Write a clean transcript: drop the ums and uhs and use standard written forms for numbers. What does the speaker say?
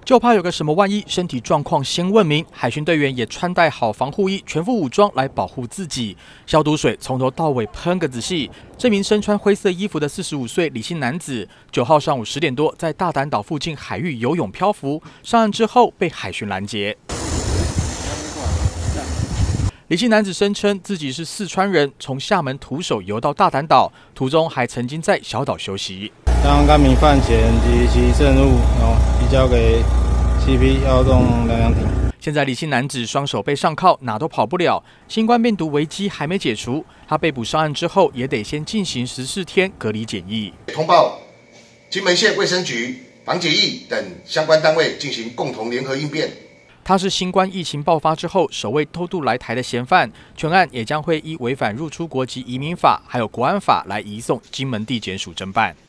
就怕有个什么万一，身体状况先问明。海巡队员也穿戴好防护衣，全副武装来保护自己。消毒水从头到尾喷个仔细。这名身穿灰色衣服的45岁李姓男子，9号上午10点多在大胆岛附近海域游泳漂浮，上岸之后被海巡拦截。李姓男子声称自己是四川人，从厦门徒手游到大胆岛，途中还曾经在小岛休息。 将该名犯嫌及其证物移交给CP1栋疗养厅。 现在李姓男子双手被上铐，哪都跑不了。新冠病毒危机还没解除，他被捕上岸之后，也得先进行14天隔离检疫。 通报金门县卫生局、防检疫等相关单位进行共同联合应变。 他是新冠疫情爆发之后首位偷渡来台的嫌犯，全案也将会依违反入出国及移民法还有国安法来移送金门地检署侦办。